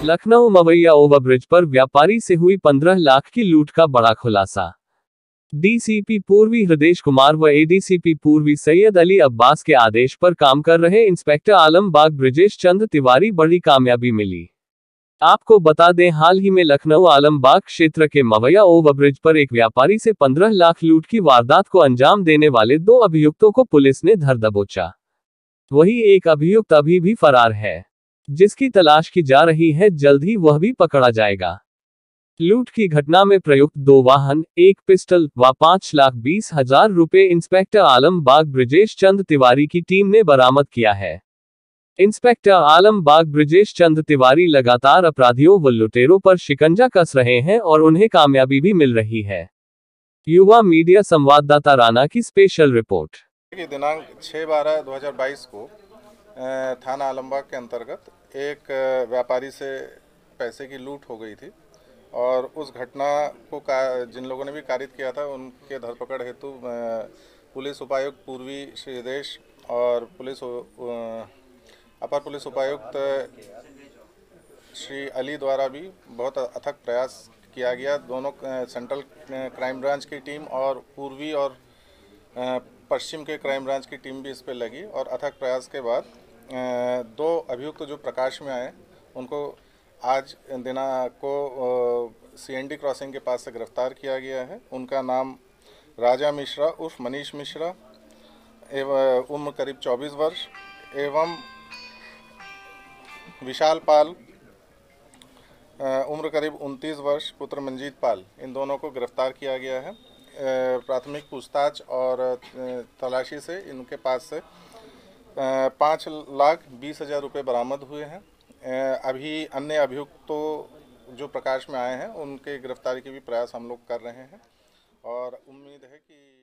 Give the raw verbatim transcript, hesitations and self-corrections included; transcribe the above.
Lucknow Mawaiya overbridge पर व्यापारी से हुई पंद्रह लाख की लूट का बड़ा खुलासा। डीसीपी पूर्वी हृदेश कुमार व एडीसीपी पूर्वी सैयद अली अब्बास के आदेश पर काम कर रहे इंस्पेक्टर आलमबाग ब्रिजेश चंद्र तिवारी बड़ी कामयाबी मिली। आपको बता दें, हाल ही में लखनऊ आलमबाग क्षेत्र के मवैया ओवरब्रिज पर एक व्यापारी से पंद्रह लाख लूट की वारदात को अंजाम देने वाले दो अभियुक्तों को पुलिस ने धर दबोचा। वही एक अभियुक्त अभी भी फरार है, जिसकी तलाश की जा रही है। जल्द ही वह भी पकड़ा जाएगा। लूट की घटना में प्रयुक्त दो वाहन, एक पिस्टल व पांच लाख बीस हजार रुपए इंस्पेक्टर आलमबाग ब्रिजेश चंद्र तिवारी की टीम ने बरामद किया है। इंस्पेक्टर आलमबाग ब्रिजेश चंद्र तिवारी लगातार अपराधियों व लुटेरों पर शिकंजा कस रहे हैं और उन्हें कामयाबी भी मिल रही है। युवा मीडिया संवाददाता राणा की स्पेशल रिपोर्ट। दिनांक छह बारह दो हज़ार बाईस को थाना आलमबाग के अंतर्गत एक व्यापारी से पैसे की लूट हो गई थी और उस घटना को जिन लोगों ने भी कारित किया था उनके धरपकड़ हेतु पुलिस उपायुक्त पूर्वी श्री हृदेश और पुलिस अपर पुलिस उपायुक्त श्री अली द्वारा भी बहुत अथक प्रयास किया गया। दोनों सेंट्रल क्राइम ब्रांच की टीम और पूर्वी और पश्चिम के क्राइम ब्रांच की टीम भी इस पर लगी और अथक प्रयास के बाद दो अभियुक्त जो प्रकाश में आए उनको आज दिनांक को सीएनडी क्रॉसिंग के पास से गिरफ्तार किया गया है। उनका नाम राजा मिश्रा उर्फ मनीष मिश्रा एवं उम्र करीब चौबीस वर्ष एवं विशाल पाल उम्र करीब उनतीस वर्ष पुत्र मंजीत पाल, इन दोनों को गिरफ्तार किया गया है। प्राथमिक पूछताछ और तलाशी से इनके पास से पाँच लाख बीस हजार रुपये बरामद हुए हैं। अभी अन्य अभियुक्तों जो प्रकाश में आए हैं उनके गिरफ्तारी के भी प्रयास हम लोग कर रहे हैं और उम्मीद है कि